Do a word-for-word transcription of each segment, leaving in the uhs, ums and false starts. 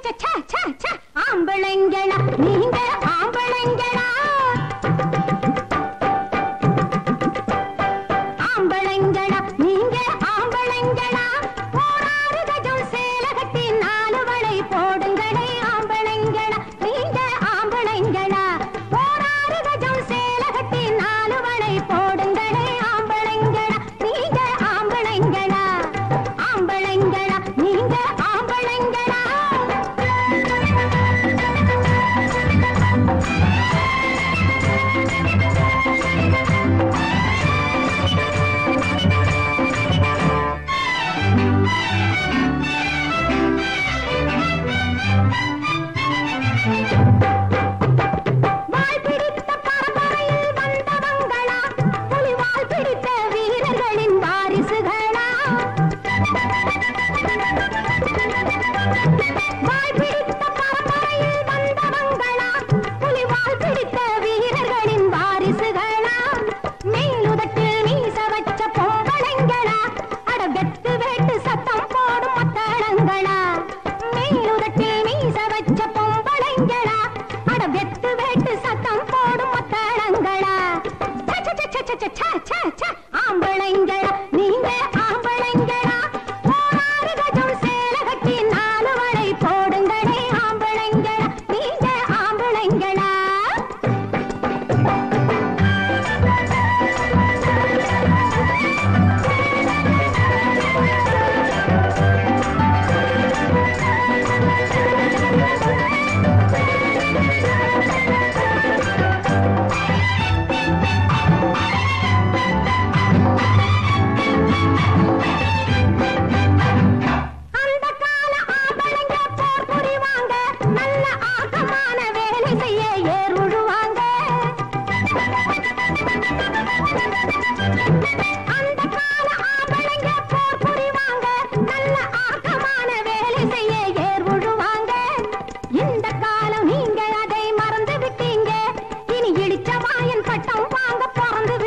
ஆம்பளைங்களா நீங்க ஆம்பளைங்களா ஆம்பளைங்களா நீங்க ஆம்பளைங்களா போராறு கஜம் சேல கட்டி நாலு வளை போடுங்களே ஆம்பளைங்களா நீங்க ஆம்பளைங்களா போராறு கஜம் சேல கட்டி நாலு வளை போடுங்களே ஆம்பளைங்களா நீங்க ஆம்பளைங்களா ஆம்பளைங்களா நீங்க ஆம்பளைங்களா ஆம்பளைங்களா நீங்க ஆம்பளைங்களா போராறு கஜம் சேல கட்டி நாலு வளை போடுங்களே ஆம்பளைங்களா நீங்க ஆம்பளைங்களா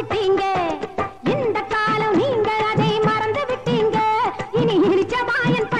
இந்த காலம் நீங்க அதை மறந்து விட்டீங்க இனி இழிச்ச மாயன்